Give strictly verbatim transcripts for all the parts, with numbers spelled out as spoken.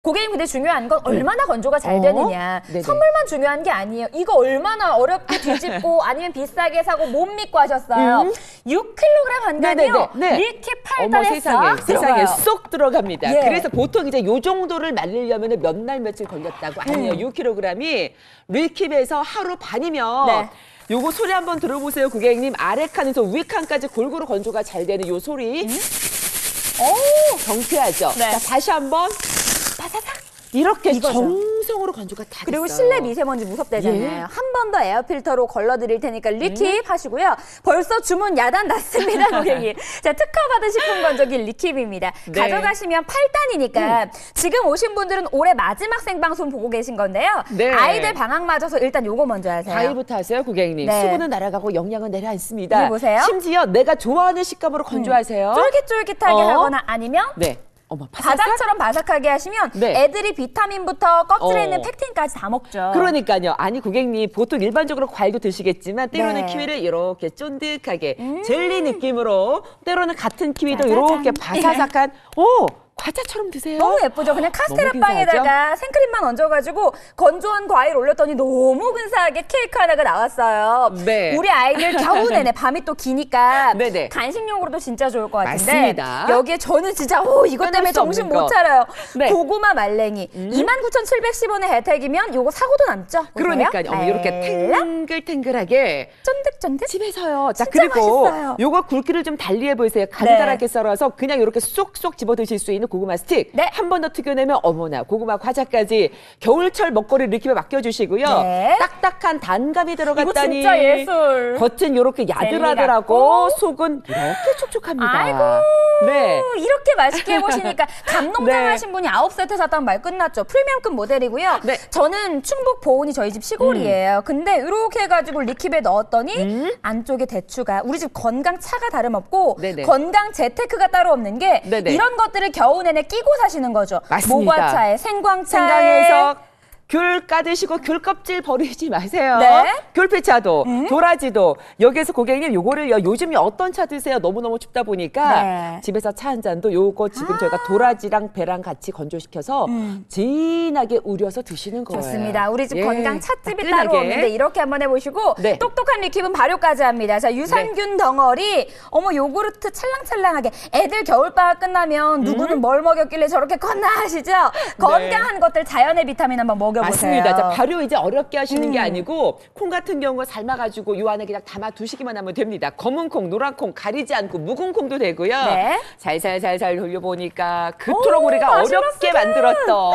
고객님 근데 중요한 건 얼마나 건조가 잘 되느냐. 네네. 선물만 중요한 게 아니에요. 이거 얼마나 어렵게 뒤집고 아니면 비싸게 사고 못 믿고 하셨어요. 음. 육 킬로그램 한 단이요. 네. 밀키 팔 어머 단에 세상에, 쏙 세상에 들어가요. 쏙 들어갑니다. 예. 그래서 보통 이제 요 정도를 말리려면 몇 날 며칠 걸렸다고. 아니요, 음. 육 킬로그램이 릴킵에서 하루 반이면 네. 요거 소리 한번 들어보세요, 고객님. 아래 칸에서 위 칸까지 골고루 건조가 잘 되는 요 소리. 음? 오, 경쾌하죠? 네. 자, 다시 한번 바사삭. 이렇게 이거죠. 정성으로 건조가 다 그리고 됐어요. 실내 미세먼지 무섭대잖아요. 예. 한 번 더 에어필터로 걸러드릴 테니까 리킵 하시고요. 벌써 주문 야단 났습니다, 고객님. 자, 특허받은 식품 건조기 리킵입니다. 네. 가져가시면 팔 단이니까 음. 지금 오신 분들은 올해 마지막 생방송 보고 계신 건데요. 네. 아이들 방학 맞아서 일단 요거 먼저 하세요. 과일부터 하세요, 고객님. 네. 수분은 날아가고 영양은 내려앉습니다. 이거 보세요. 심지어 내가 좋아하는 식감으로 건조하세요. 쫄깃쫄깃하게 어? 하거나 아니면 네. 어머, 바삭바삭? 바닥처럼 바삭하게 하시면 네. 애들이 비타민부터 껍질에 어. 있는 펙틴까지 다 먹죠. 그러니까요. 아니 고객님 보통 일반적으로 과일도 드시겠지만 때로는 네. 키위를 이렇게 쫀득하게 음. 젤리 느낌으로 때로는 같은 키위도 짜자잔. 이렇게 바사삭한 오 과자처럼 드세요. 너무 예쁘죠? 그냥 카스테라 너무 빵에다가 생크림만 얹어가지고 건조한 과일 올렸더니 너무 근사하게 케이크 하나가 나왔어요. 네. 우리 아이들 겨우 내내 밤이 또 기니까 네네. 간식용으로도 진짜 좋을 것 같은데 맞습니다. 여기에 저는 진짜 오 이것 끊을 때문에 수 정신 없는 거. 못 차려요. 네. 고구마 말랭이 음. 이만 구천칠백십 원의 혜택이면 요거 사고도 남죠? 그러니까요. 보세요. 어머, 이렇게 알람? 탱글탱글하게 쫀득쫀득 집에서요. 자 진짜 그리고 맛있어요. 요거 굵기를 좀 달리해 보세요. 가느다랗게 썰어서 그냥 이렇게 쏙쏙 집어 드실 수 있는 고구마 스틱. 네. 한 번 더 튀겨내면 어머나 고구마 과자까지 겨울철 먹거리 리킵에 맡겨주시고요. 네. 딱딱한 단감이 들어갔다니. 이거 진짜 예술. 겉은 이렇게 야들야들하고 같고. 속은 이렇게 촉촉합니다. 아이고. 네. 이렇게 맛있게 해보시니까 감농장 네. 하신 분이 아홉 세트 샀다면 말 끝났죠. 프리미엄급 모델이고요. 네. 저는 충북 보은이 저희 집 시골이에요. 근데 이렇게 해가지고 리킵에 넣었더니 음. 안쪽에 대추가 우리 집 건강차가 다름없고 네네. 건강 재테크가 따로 없는 게 네네. 이런 것들을 겨우 내내 끼고 사시는 거죠. 맞습니다. 모과차에 생광차에 생강에서 귤 까드시고 귤 껍질 버리지 마세요. 네. 귤피차도 음. 도라지도 여기에서 고객님 요거를요. 요즘에 어떤 차 드세요? 너무너무 춥다 보니까 네. 집에서 차 한 잔도 요거 지금 아. 저희가 도라지랑 배랑 같이 건조시켜서 음. 진하게 우려서 드시는 거예요. 좋습니다. 우리 집 예, 건강 찻집이 따끈하게. 따로 없는데 이렇게 한번 해보시고 네. 똑똑한 리킵은 발효까지 합니다. 자 유산균 덩어리 어머 요구르트 찰랑찰랑하게 애들 겨울방학 끝나면 누구는 음. 뭘 먹였길래 저렇게 건강하시죠? 건강한 것들 자연의 비타민 한번 먹여보세요. 맞습니다. 자, 발효 이제 어렵게 하시는 음. 게 아니고 콩 같은 경우 삶아가지고 요 안에 그냥 담아 두시기만 하면 됩니다. 검은 콩, 노란 콩 가리지 않고 묵은 콩도 되고요. 네. 살살살살 돌려보니까 그토록 오, 우리가 맛있었어. 어렵게 만들었던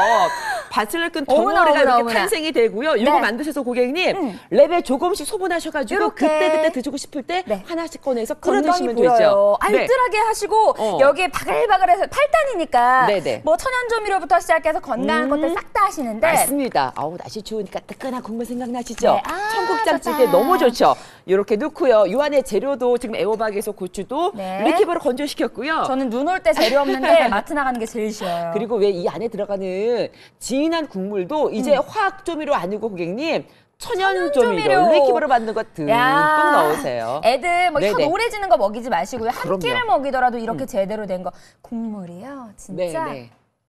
밭을 끈 어머나, 덩어리가 어머나, 이렇게 어머나. 탄생이 되고요. 이거 네. 만드셔서 고객님 음. 랩에 조금씩 소분하셔가지고 이렇게. 그때그때 드시고 싶을 때 네. 하나씩 꺼내서 건강이 건드시면 보여요. 되죠. 네. 알뜰하게 하시고 어. 여기에 바글바글해서 팔 단이니까 네네. 뭐 천연조미료부터 시작해서 건강한 음. 것들 싹 다 하시는데 맞습니다. 아우 날씨 추우니까 뜨끈한 국물 생각나시죠? 네. 아, 청국장 좋다. 찌개 너무 좋죠. 이렇게 넣고요. 요 안에 재료도 지금 애호박에서 고추도 네. 리킵으로 건조시켰고요. 저는 눈 올 때 재료 없는데 마트 나가는 게 제일 쉬워요. 그리고 왜 이 안에 들어가는 진한 국물도 이제 음. 화학 조미료 아니고 고객님 천연 천연조미료. 조미료 리킵으로 만든 거 듬뿍 야, 넣으세요. 애들 뭐 혀 네네. 노래지는 거 먹이지 마시고요. 한 그럼요. 끼를 먹이더라도 이렇게 제대로 된 거 국물이요. 진짜 네네.